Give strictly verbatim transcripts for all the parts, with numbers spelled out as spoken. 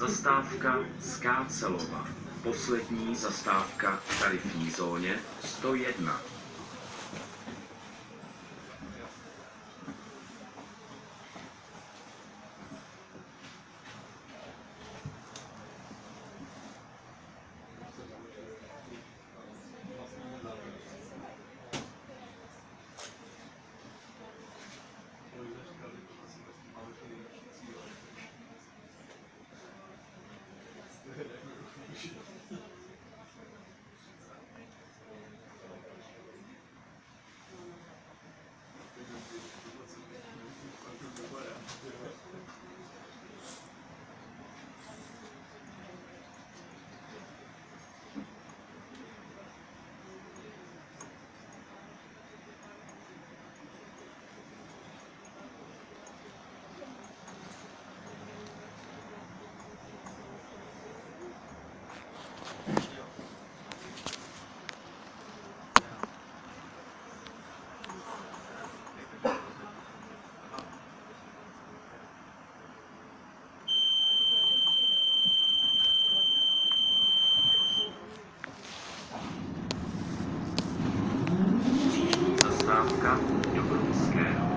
Zastávka Skácelova. Poslední zastávka v tarifní zóně sto jedna. Zastávka do Brnského.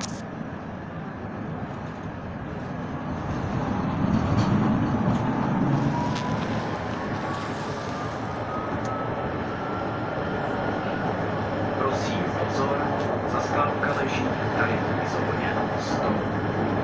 Prosím pozor, zastávka leží v tarifní zóně sto.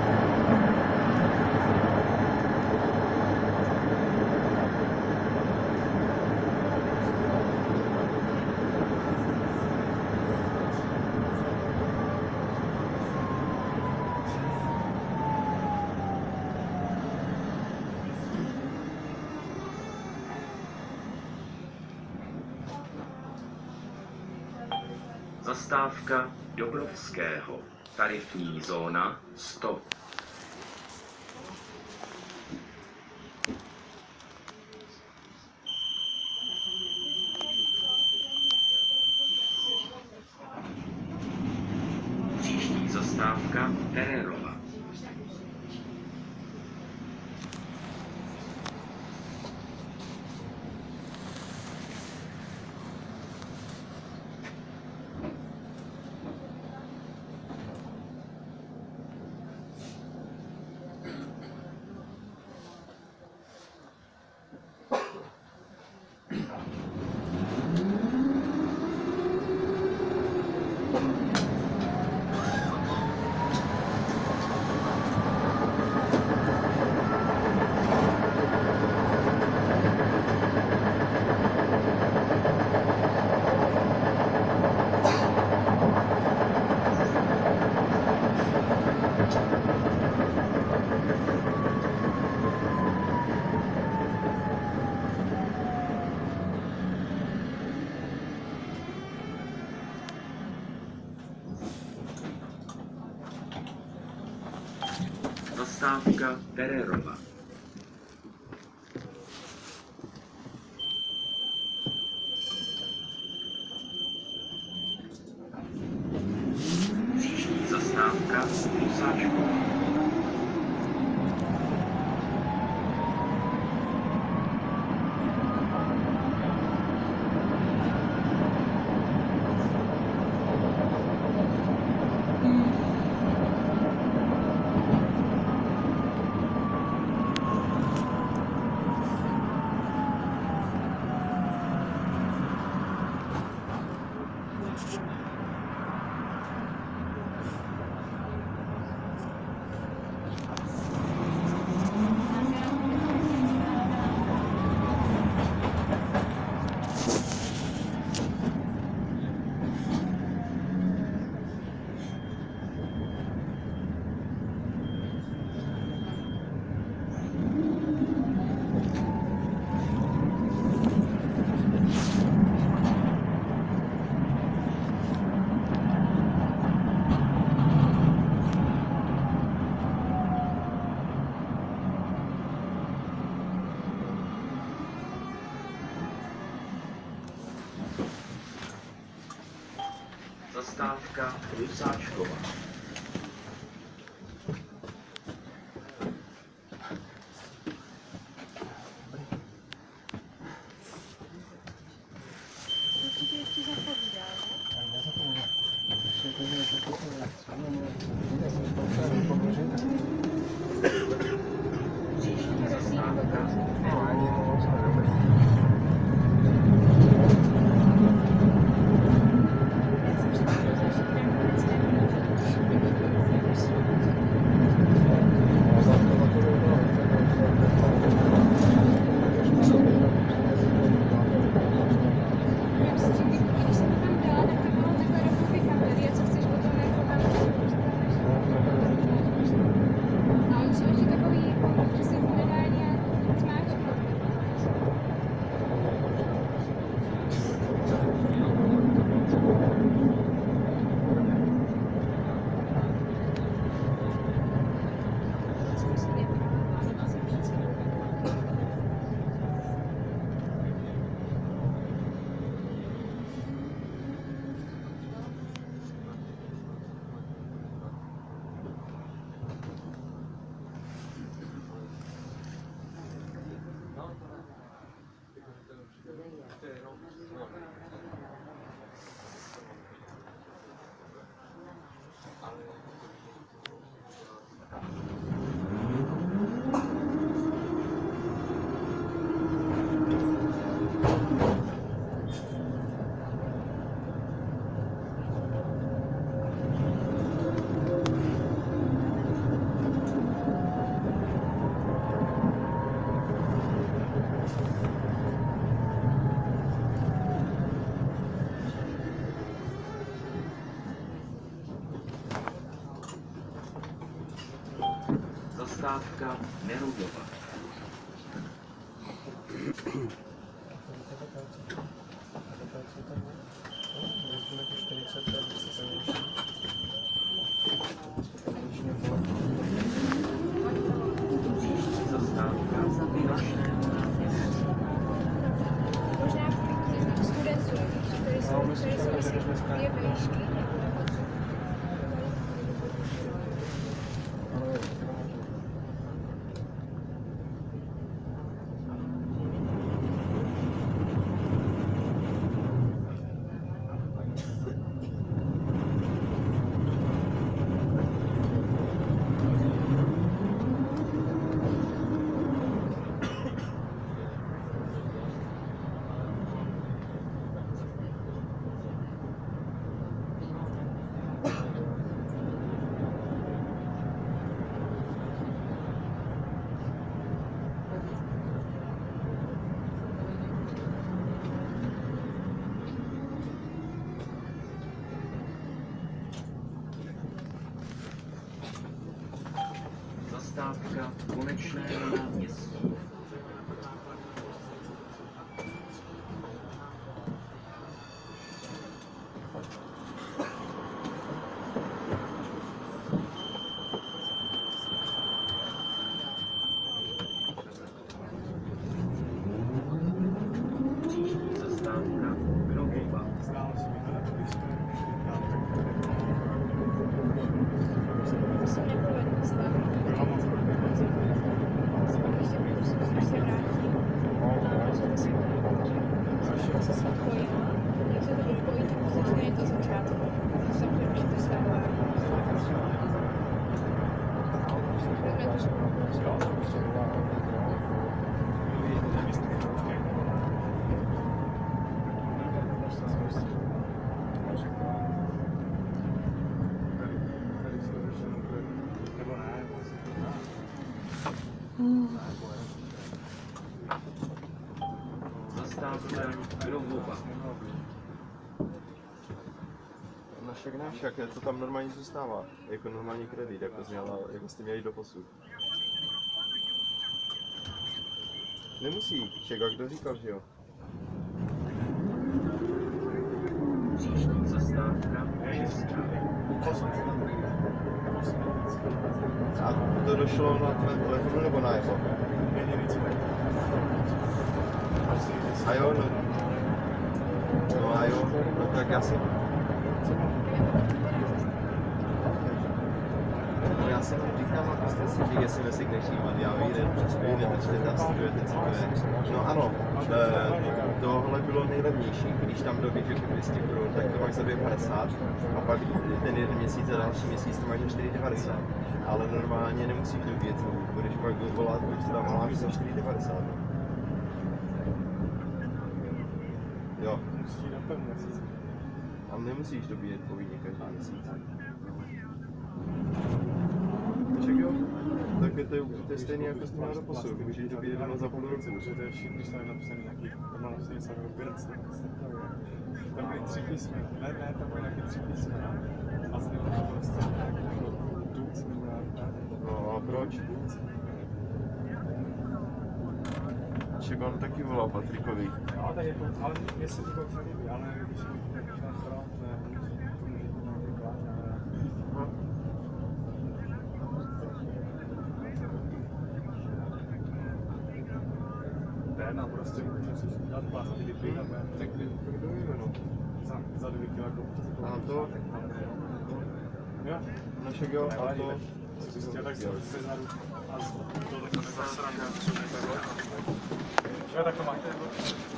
Zastávka Dobrovského, tarifní zóna sto. Příští zastávka Tererova. Zastávka Tererova. Příští zastávka Husáčkova. Zastávka Husáčkova. Nerudova. Příští zastávka Vyrošného náměstí. Možná v těch studentů, které jsou, které jsou asi dvě výšky. Zastávka Konečného náměstí. Příští zastávka Brno. Zastávka Brno. Našek nášek, to tam normálně zůstává, jako normální kredit, jako, zněla, jako jste měli doposud. Nemusí, čeká, kdo říkal, že jo? Příští zastávka Ceska. A to došlo na tvé telefonu nebo na jeho? A jo, no. No a jo, no tak já si... No já si říkám, a prostě si řík, jestli nesikneš jímat, já vyjde, přespějí, netečte tam, studujete, cituje. No ano, e, tohle bylo nejlevnější, když tam dobíš jako dvě stě korun, tak to máš za dvě padesát a pak ten jeden měsíc a další měsíc to máš za čtyři devadesát. Ale normálně nemusíš dobít, budeš pak volat, když to tam máš za čtyři devadesát. Jo. Ale nemusíš dobíjet povinně každý měsíc. Však jo, tak je to, to je stejný jako s tím na doposud, můžeš dobíjet jenom za půl roku. Protože to je všichni, když tam je napsaný nějaký, tam má napsaný něco jako Birc, tam byly tři písmena, ne, ne, tam byly nějaké tři písmena a z něho to prostě jako Duc nebo nějaká. No a proč? Však on taky volal Patrikovi. No, tak jako, ale mě se to docela líbí, ale nevím, když je to možná chrát, ne, to může být nějaký plán, ale... Brno, prostě musíš udělat pásky vypít a budeme tak kdo no. Za, za dvě kila koupit. A to? Jo. No však jo, a to... Co bys chtěl, tak se naru. A tohle to nezasraně, co mi to je. Jo, tak to máte.